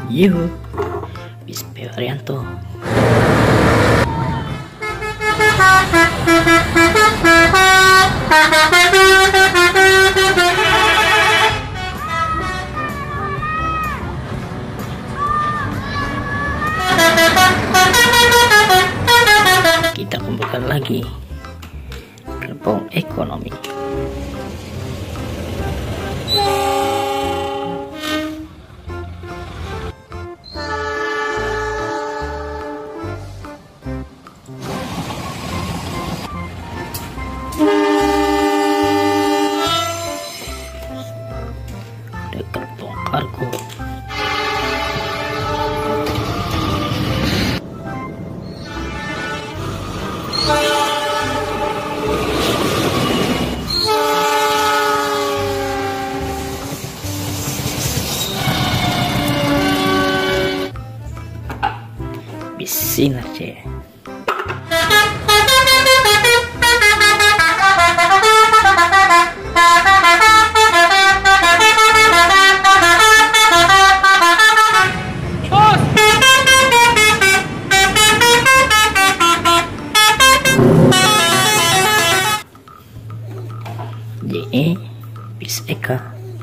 Yuhu, bis Haryanto. Kita kumpulkan lagi gerbong ekonomi. Ada gerbong kargo. Bis Sinar Jaya. JE bis Eka.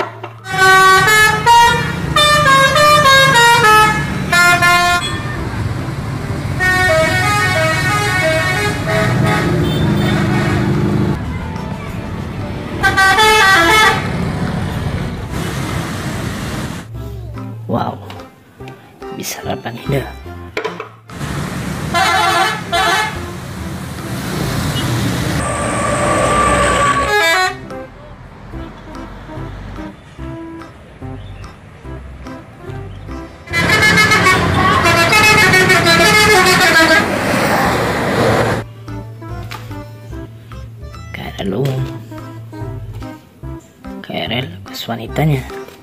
Wow, bisa Harapan Indah. KRL umum, KRL kos wanitanya,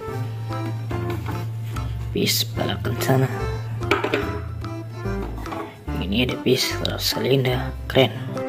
bis Bala Kencana. Ini ada bis Rosalinda, keren.